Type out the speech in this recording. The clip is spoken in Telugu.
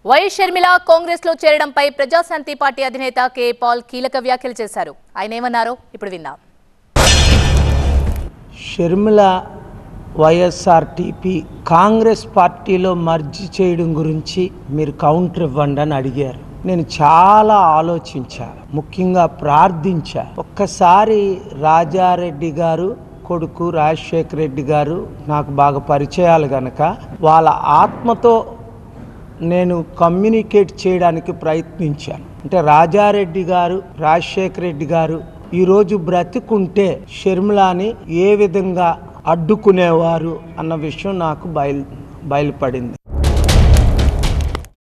వైఎస్ షర్మిల కాంగ్రెస్ లో చేరడంపై ప్రజాశాంతి పార్టీ అధినేత కే పాల్ కీలక వ్యాఖ్యలు చేశారు. ఆయన ఏమన్నారో ఇప్పుడు విందాం. షర్మిల వైఎస్ఆర్టీపీ కాంగ్రెస్ పార్టీలో మర్జీ చేయడం గురించి మీరు కౌంటర్ ఇవ్వండి అని అడిగారు. నేను చాలా ఆలోచించా, ముఖ్యంగా ప్రార్థించా. ఒక్కసారి రాజారెడ్డి గారు కొడుకు రాజశేఖర రెడ్డి గారు నాకు బాగా పరిచయాలు గనక వాళ్ళ ఆత్మతో నేను కమ్యూనికేట్ చేయడానికి ప్రయత్నించాను. అంటే రాజారెడ్డి గారు రాజశేఖర రెడ్డి గారు ఈరోజు బ్రతికుంటే షర్మిలాని ఏ విధంగా అడ్డుకునేవారు అన్న విషయం నాకు బయలుపడింది.